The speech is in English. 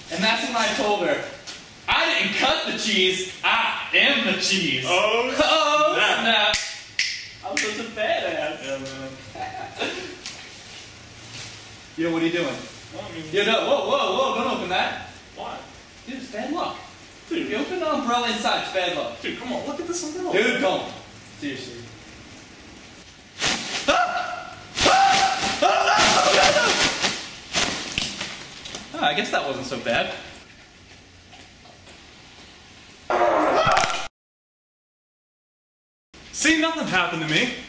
And that's when I told her, I didn't cut the cheese, I am the cheese. Oh, snap. I'm such a badass. Yeah, man. Yo, what are you doing? Well, I mean, Yo, no, whoa, don't open that. why? Dude, it's bad luck. Dude. If you open the umbrella inside, it's bad luck. Dude, come on, look at this umbrella. Dude, don't. Seriously. I guess that wasn't so bad. See, nothing happened to me.